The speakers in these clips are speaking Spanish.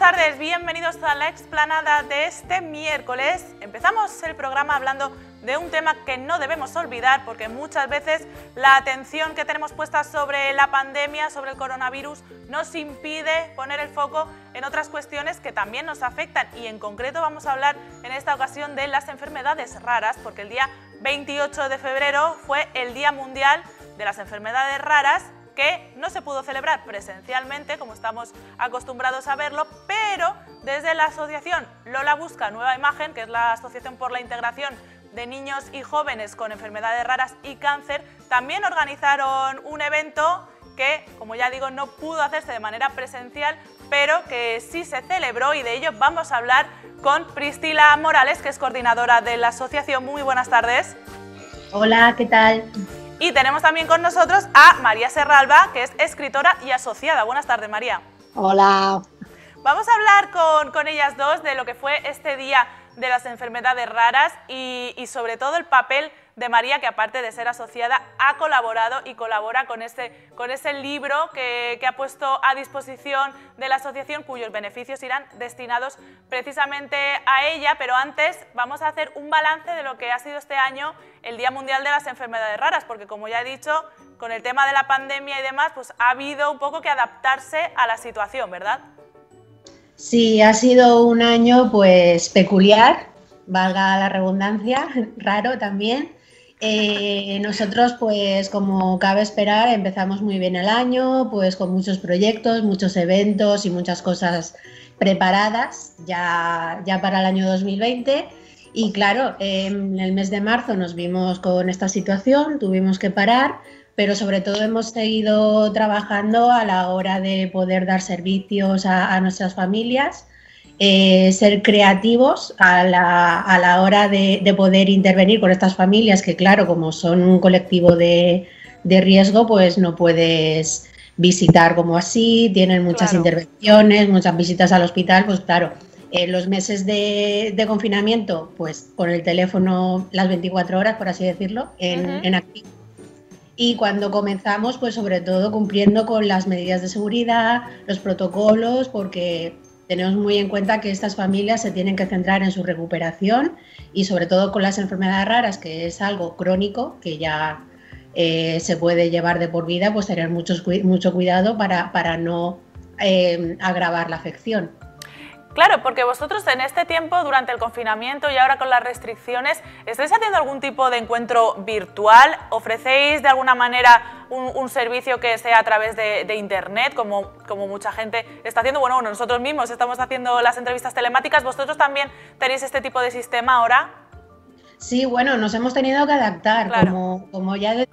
tardes, bienvenidos a la explanada de este miércoles. Empezamos el programa hablando de un tema que no debemos olvidar porque muchas veces la atención que tenemos puesta sobre la pandemia, sobre el coronavirus, nos impide poner el foco en otras cuestiones que también nos afectan, y en concreto vamos a hablar en esta ocasión de las enfermedades raras, porque el día 28 de febrero fue el Día Mundial de las Enfermedades Raras, que no se pudo celebrar presencialmente, como estamos acostumbrados a verlo, pero desde la asociación Lola Busca Nueva Imagen, que es la Asociación por la Integración de Niños y Jóvenes con Enfermedades Raras y Cáncer, también organizaron un evento que, como ya digo, no pudo hacerse de manera presencial, pero que sí se celebró, y de ello vamos a hablar con Priscila Morales, que es coordinadora de la asociación. Muy buenas tardes. Hola, ¿qué tal? Y tenemos también con nosotros a María Serralba, que es escritora y asociada. Buenas tardes, María. Hola. Vamos a hablar con ellas dos de lo que fue este Día de las Enfermedades Raras y sobre todo el papel de María, que aparte de ser asociada ha colaborado y colabora con ese libro que ha puesto a disposición de la asociación, cuyos beneficios irán destinados precisamente a ella. Pero antes vamos a hacer un balance de lo que ha sido este año el Día Mundial de las Enfermedades Raras, porque, como ya he dicho, con el tema de la pandemia y demás, pues ha habido un poco que adaptarse a la situación, ¿verdad? Sí, ha sido un año pues peculiar, valga la redundancia, raro también. Nosotros, pues como cabe esperar, empezamos muy bien el año, pues con muchos proyectos, muchos eventos y muchas cosas preparadas ya para el año 2020. Y claro, en el mes de marzo nos vimos con esta situación, tuvimos que parar, pero sobre todo hemos seguido trabajando a la hora de poder dar servicios a nuestras familias, ser creativos a la hora de poder intervenir con estas familias que, claro, como son un colectivo de riesgo, pues no puedes visitar como así, tienen muchas intervenciones, muchas visitas al hospital, pues claro. Los meses de confinamiento, pues con el teléfono las 24 horas, por así decirlo, en activo. Y cuando comenzamos, pues sobre todo cumpliendo con las medidas de seguridad, los protocolos, porque tenemos muy en cuenta que estas familias se tienen que centrar en su recuperación, y sobre todo con las enfermedades raras, que es algo crónico, que ya se puede llevar de por vida, pues tener mucho cuidado para no agravar la afección. Claro, porque vosotros en este tiempo, durante el confinamiento y ahora con las restricciones, ¿estáis haciendo algún tipo de encuentro virtual? ¿Ofrecéis de alguna manera un servicio que sea a través de internet, como mucha gente está haciendo? Bueno, nosotros mismos estamos haciendo las entrevistas telemáticas. ¿Vosotros también tenéis este tipo de sistema ahora? Sí, bueno, nos hemos tenido que adaptar, claro. como ya...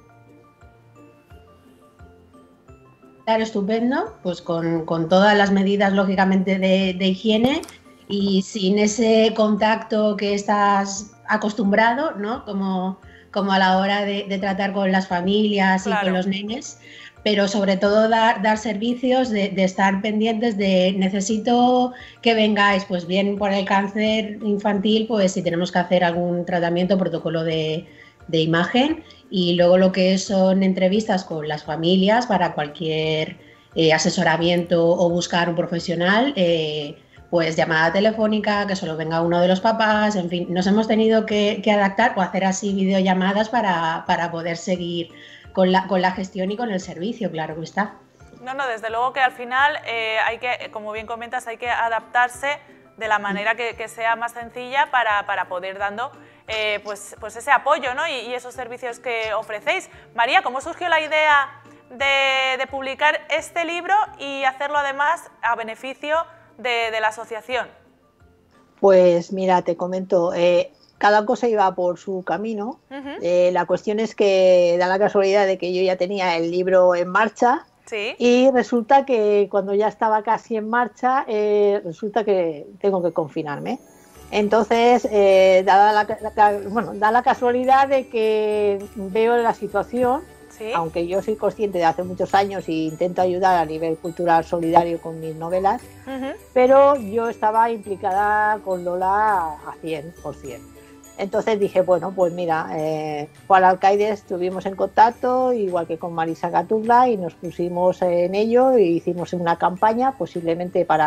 Estupendo, pues con todas las medidas lógicamente de higiene y sin ese contacto que estás acostumbrado, ¿no? Como a la hora de tratar con las familias y con los nenes, pero sobre todo dar servicios, de estar pendientes de necesito que vengáis, pues bien por el cáncer infantil, pues si tenemos que hacer algún tratamiento, protocolo de imagen, y luego lo que son entrevistas con las familias para cualquier asesoramiento o buscar un profesional, pues llamada telefónica, que solo venga uno de los papás, en fin, nos hemos tenido que adaptar o hacer así videollamadas para poder seguir con la gestión y con el servicio, claro que está. No, desde luego que al final hay que, como bien comentas, hay que adaptarse de la manera que sea más sencilla para poder dando pues ese apoyo, ¿no? y esos servicios que ofrecéis. María, ¿cómo surgió la idea de publicar este libro y hacerlo además a beneficio de la asociación? Pues mira, te comento, cada cosa iba por su camino. La cuestión es que da la casualidad de que yo ya tenía el libro en marcha. ¿Sí? Y resulta que cuando ya estaba casi en marcha, resulta que tengo que confinarme. Entonces, da la casualidad de que veo la situación, ¿sí? Aunque yo soy consciente de hace muchos años y intento ayudar a nivel cultural solidario con mis novelas, pero yo estaba implicada con Lola a 100%. Entonces dije, bueno, pues mira, Juan Alcaide estuvimos en contacto, igual que con Marisa Gatubla, y nos pusimos en ello y hicimos una campaña posiblemente para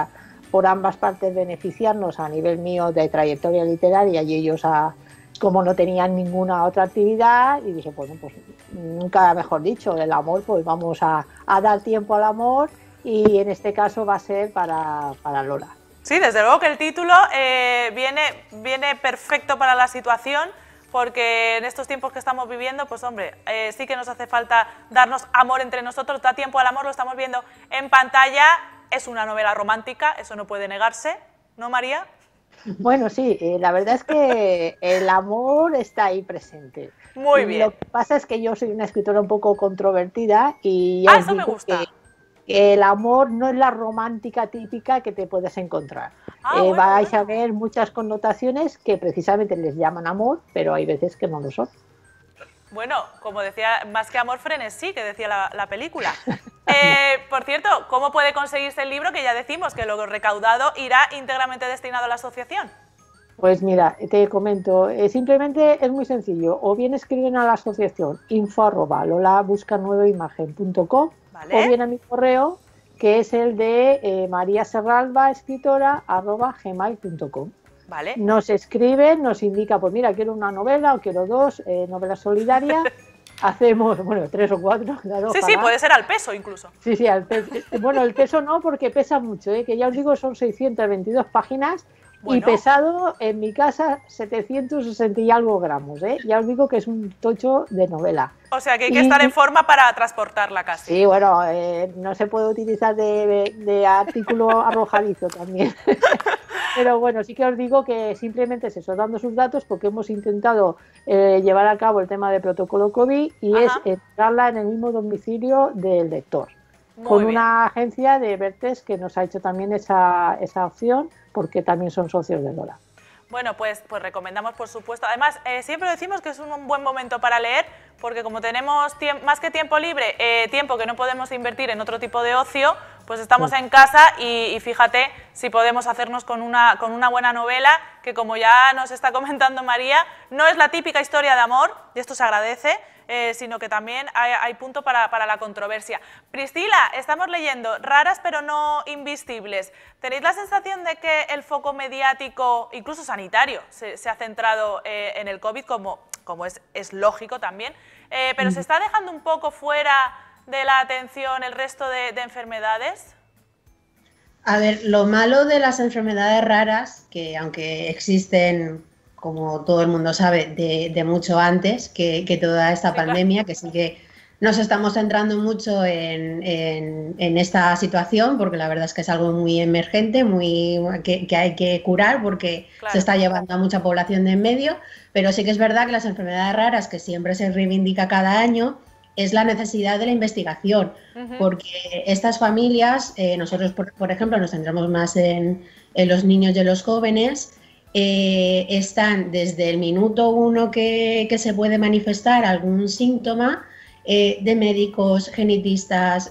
por ambas partes beneficiarnos a nivel mío de trayectoria literaria y ellos como no tenían ninguna otra actividad, y dije, bueno, pues nunca mejor dicho, el amor, pues vamos a dar tiempo al amor, y en este caso va a ser para Lola. Sí, desde luego que el título viene perfecto para la situación, porque en estos tiempos que estamos viviendo, pues hombre, sí que nos hace falta darnos amor entre nosotros. Da tiempo al amor, lo estamos viendo en pantalla, es una novela romántica, eso no puede negarse, ¿no, María? Bueno, sí, la verdad es que el amor está ahí presente. Muy bien. Lo que pasa es que yo soy una escritora un poco controvertida y eso me gusta. Que el amor no es la romántica típica que te puedes encontrar. Bueno, vais a ver muchas connotaciones que precisamente les llaman amor, pero hay veces que no lo son. Bueno, como decía, más que amor, frenesí, que decía la película. Por cierto, ¿cómo puede conseguirse el libro? Que ya decimos que lo recaudado irá íntegramente destinado a la asociación. Pues mira, te comento, simplemente es muy sencillo. O bien escriben a la asociación info@lolabuscanuevaimagen.com, ¿vale? O bien a mi correo, que es el de mariaserralbaescritora@gmail.com. Vale. Nos escriben, nos indica, pues mira, quiero una novela o quiero 2 novelas solidarias. Hacemos, bueno, 3 o 4. Claro, sí, sí, puede ser al peso incluso. Sí, al peso. Bueno, el peso no, porque pesa mucho, que ya os digo, son 622 páginas. Bueno. Y pesado, en mi casa, 760 y algo gramos, Ya os digo que es un tocho de novela. O sea, que hay que estar en forma para transportarla casi. Sí, bueno, no se puede utilizar de artículo arrojadizo también. Pero bueno, sí que os digo que simplemente es eso, dando sus datos, porque hemos intentado llevar a cabo el tema de protocolo COVID y es entrarla en el mismo domicilio del lector. Con una agencia de Vertes que nos ha hecho también esa opción, porque también son socios de Lola. Bueno, pues recomendamos, por supuesto. Además, siempre decimos que es un buen momento para leer, porque como tenemos más que tiempo libre, tiempo que no podemos invertir en otro tipo de ocio, pues estamos en casa y fíjate si podemos hacernos con una buena novela, que como ya nos está comentando María, no es la típica historia de amor, y esto se agradece, sino que también hay punto para la controversia. Priscila, estamos leyendo Raras pero no invisibles. ¿Tenéis la sensación de que el foco mediático, incluso sanitario, se ha centrado en el COVID, como es lógico también, pero se está dejando un poco fuera de la atención el resto de enfermedades? A ver, lo malo de las enfermedades raras, que aunque existen, como todo el mundo sabe, de mucho antes que toda esta pandemia, que sí que nos estamos centrando mucho en esta situación, porque la verdad es que es algo muy emergente, que hay que curar, porque se está llevando a mucha población de en medio, pero sí que es verdad que las enfermedades raras, que siempre se reivindica cada año, es la necesidad de la investigación, porque estas familias, nosotros por ejemplo nos centramos más en los niños y en los jóvenes, están desde el minuto 1 que se puede manifestar algún síntoma, de médicos, genetistas,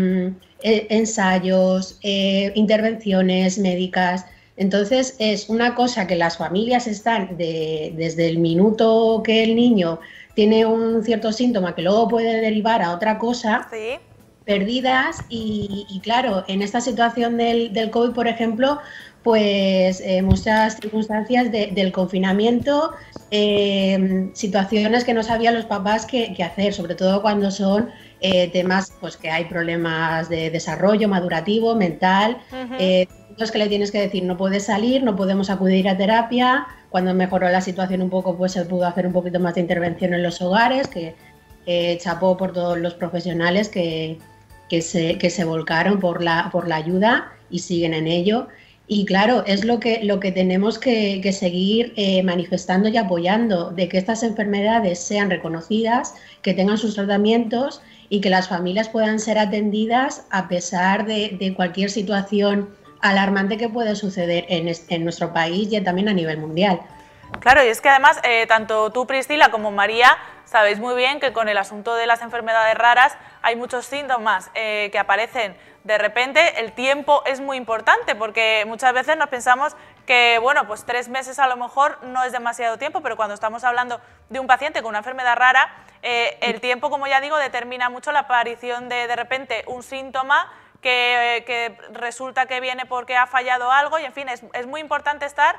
ensayos, intervenciones médicas. Entonces es una cosa que las familias están desde el minuto que el niño tiene un cierto síntoma que luego puede derivar a otra cosa, perdidas, y claro, en esta situación del COVID, por ejemplo, pues muchas circunstancias del confinamiento, situaciones que no sabían los papás qué hacer, sobre todo cuando son temas pues que hay problemas de desarrollo madurativo, mental, los que le tienes que decir no puedes salir, no podemos acudir a terapia. Cuando mejoró la situación un poco, pues se pudo hacer un poquito más de intervención en los hogares, que chapó por todos los profesionales que se volcaron por la ayuda y siguen en ello. Y claro, es lo que tenemos que seguir manifestando y apoyando, de que estas enfermedades sean reconocidas, que tengan sus tratamientos y que las familias puedan ser atendidas a pesar de cualquier situación alarmante que puede suceder en nuestro país y también a nivel mundial. Claro, y es que además, tanto tú, Priscila, como María, sabéis muy bien que con el asunto de las enfermedades raras hay muchos síntomas que aparecen de repente. El tiempo es muy importante, porque muchas veces nos pensamos que, bueno, pues 3 meses a lo mejor no es demasiado tiempo, pero cuando estamos hablando de un paciente con una enfermedad rara, el tiempo, como ya digo, determina mucho la aparición de repente un síntoma que resulta que viene porque ha fallado algo y, en fin, es muy importante estar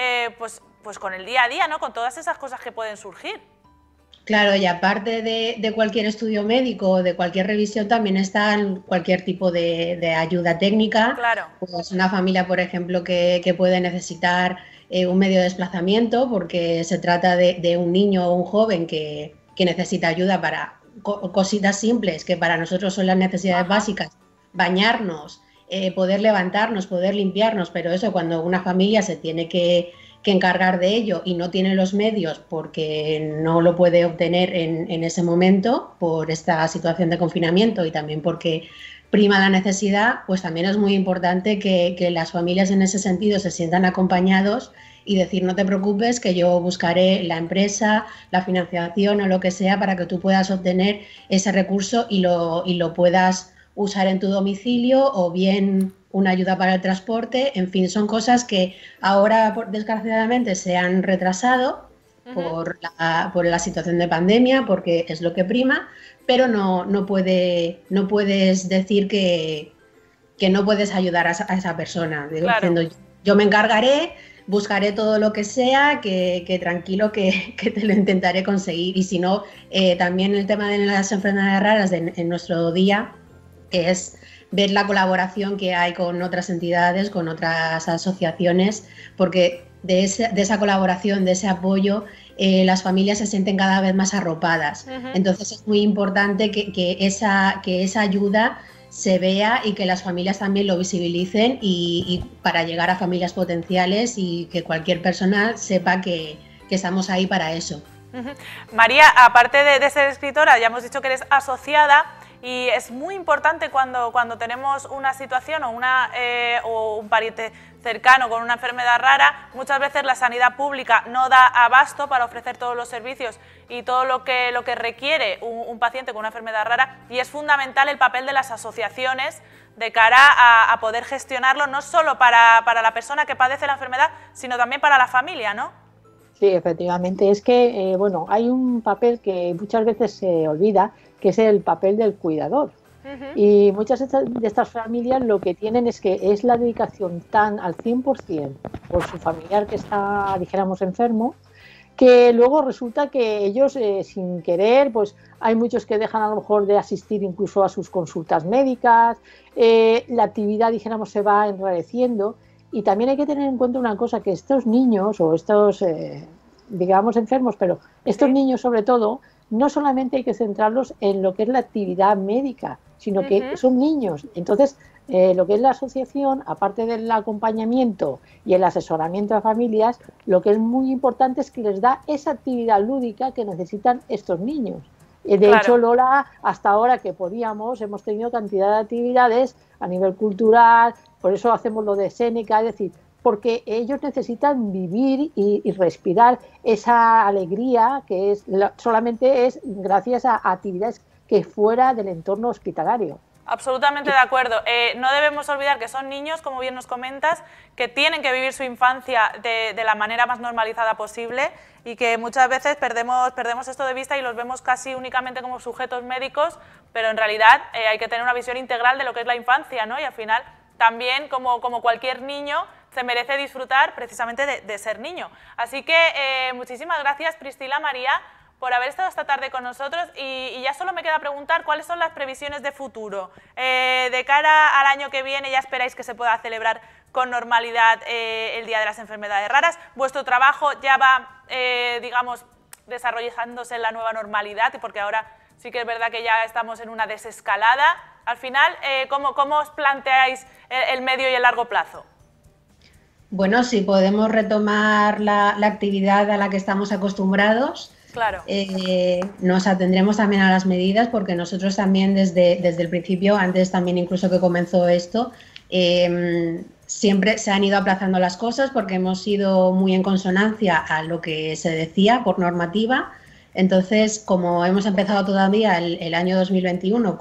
pues con el día a día, ¿no? Con todas esas cosas que pueden surgir. Claro, y aparte de cualquier estudio médico o de cualquier revisión, también está cualquier tipo de ayuda técnica. Claro. Pues una familia, por ejemplo, que puede necesitar un medio de desplazamiento porque se trata de un niño o un joven que necesita ayuda para cositas simples, que para nosotros son las necesidades básicas, bañarnos, poder levantarnos, poder limpiarnos, pero eso cuando una familia se tiene que encargar de ello y no tiene los medios porque no lo puede obtener en ese momento por esta situación de confinamiento y también porque prima la necesidad, pues también es muy importante que las familias en ese sentido se sientan acompañados y decir no te preocupes que yo buscaré la empresa, la financiación o lo que sea para que tú puedas obtener ese recurso y lo puedas usar en tu domicilio o bien una ayuda para el transporte, en fin, son cosas que ahora desgraciadamente se han retrasado por la situación de pandemia, porque es lo que prima, pero no puedes decir que no puedes ayudar a esa persona, claro. Diciendo yo me encargaré, buscaré todo lo que sea, que tranquilo que te lo intentaré conseguir. Y si no, también el tema de las enfermedades raras en nuestro día es ver la colaboración que hay con otras entidades, con otras asociaciones, porque de esa colaboración, de ese apoyo, las familias se sienten cada vez más arropadas. Entonces es muy importante que esa ayuda se vea y que las familias también lo visibilicen y para llegar a familias potenciales y que cualquier persona sepa que estamos ahí para eso. María, aparte de ser escritora, ya hemos dicho que eres asociada. Y es muy importante cuando tenemos una situación o un pariente cercano con una enfermedad rara, muchas veces la sanidad pública no da abasto para ofrecer todos los servicios y todo lo que requiere un paciente con una enfermedad rara, y es fundamental el papel de las asociaciones de cara a poder gestionarlo, no solo para la persona que padece la enfermedad, sino también para la familia, ¿no? Sí, efectivamente. Es que, bueno, hay un papel que muchas veces se olvida, que es el papel del cuidador. Y muchas de estas familias lo que tienen es que es la dedicación tan al 100% por su familiar que está, dijéramos, enfermo, que luego resulta que ellos, sin querer, pues hay muchos que dejan a lo mejor de asistir incluso a sus consultas médicas, la actividad, dijéramos, se va enrareciendo. Y también hay que tener en cuenta una cosa, que estos niños o estos, digamos, enfermos, pero estos niños sobre todo, no solamente hay que centrarlos en lo que es la actividad médica, sino que son niños. Entonces, lo que es la asociación, aparte del acompañamiento y el asesoramiento a familias, lo que es muy importante es que les da esa actividad lúdica que necesitan estos niños. De hecho, Lola, hasta ahora que podíamos, hemos tenido cantidad de actividades a nivel cultural, por eso hacemos lo de Seneca, es decir, porque ellos necesitan vivir y respirar esa alegría que solamente es gracias a actividades que fuera del entorno hospitalario. Absolutamente de acuerdo. No debemos olvidar que son niños, como bien nos comentas, que tienen que vivir su infancia de la manera más normalizada posible y que muchas veces perdemos esto de vista y los vemos casi únicamente como sujetos médicos, pero en realidad hay que tener una visión integral de lo que es la infancia, ¿no? Y al final también, como cualquier niño, se merece disfrutar precisamente de ser niño. Así que muchísimas gracias, Priscila, María, por haber estado esta tarde con nosotros, y ya solo me queda preguntar cuáles son las previsiones de futuro. De cara al año que viene, ¿ya esperáis que se pueda celebrar con normalidad el Día de las Enfermedades Raras? ¿Vuestro trabajo ya va, digamos, desarrollándose en la nueva normalidad? Y porque ahora sí que es verdad que ya estamos en una desescalada. Al final, ¿cómo os planteáis el medio y el largo plazo? Bueno, si podemos retomar la actividad a la que estamos acostumbrados, claro. Nos atendremos también a las medidas, porque nosotros también desde el principio, antes también incluso que comenzó esto, siempre se han ido aplazando las cosas porque hemos ido muy en consonancia a lo que se decía por normativa. Entonces, como hemos empezado todavía el año 2021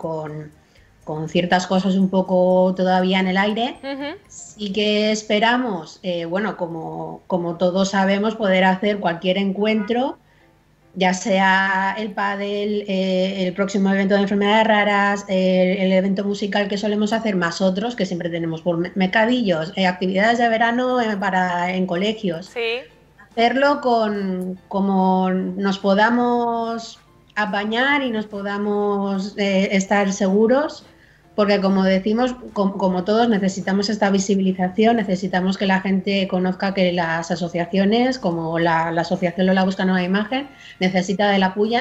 con ciertas cosas un poco todavía en el aire, sí que esperamos, bueno, como todos sabemos, poder hacer cualquier encuentro ya sea el pádel, el próximo evento de enfermedades raras, el evento musical que solemos hacer, más otros que siempre tenemos por mercadillos, actividades de verano en colegios. Sí. Hacerlo como nos podamos apañar y nos podamos estar seguros, porque como decimos, como todos necesitamos esta visibilización, necesitamos que la gente conozca que las asociaciones, como la Asociación Lola Busca Nueva Imagen, necesita del apoyo,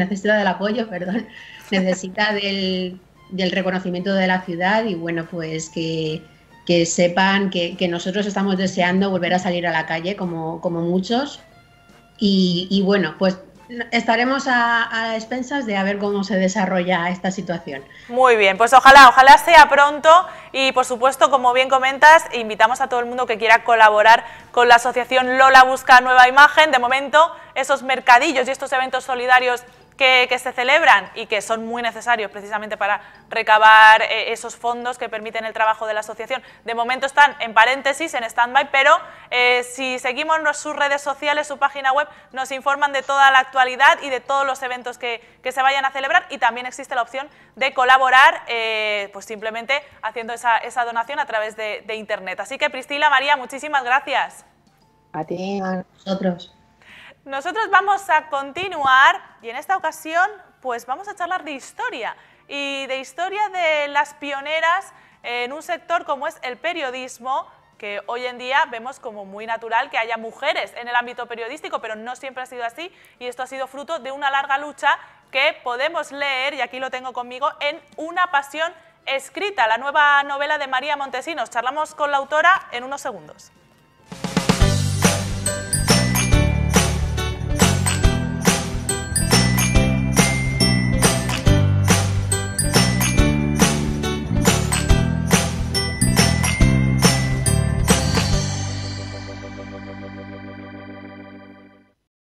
necesita del reconocimiento de la ciudad y bueno, pues que sepan que nosotros estamos deseando volver a salir a la calle como muchos y bueno, pues estaremos a expensas de a ver cómo se desarrolla esta situación. Muy bien, pues ojalá sea pronto y por supuesto, como bien comentas, invitamos a todo el mundo que quiera colaborar con la asociación Lola Busca Nueva Imagen. De momento, esos mercadillos y estos eventos solidarios que se celebran y que son muy necesarios precisamente para recabar esos fondos que permiten el trabajo de la asociación. De momento están en paréntesis, en stand-by, pero si seguimos sus redes sociales, su página web, nos informan de toda la actualidad y de todos los eventos que se vayan a celebrar y también existe la opción de colaborar pues simplemente haciendo esa donación a través de internet. Así que Priscila, María, muchísimas gracias. A ti, a nosotros. Nosotros vamos a continuar y en esta ocasión pues vamos a charlar de historia y de historia de las pioneras en un sector como es el periodismo, que hoy en día vemos como muy natural que haya mujeres en el ámbito periodístico, pero no siempre ha sido así y esto ha sido fruto de una larga lucha que podemos leer, y aquí lo tengo conmigo, en Una pasión escrita, la nueva novela de María Montesinos. Charlamos con la autora en unos segundos.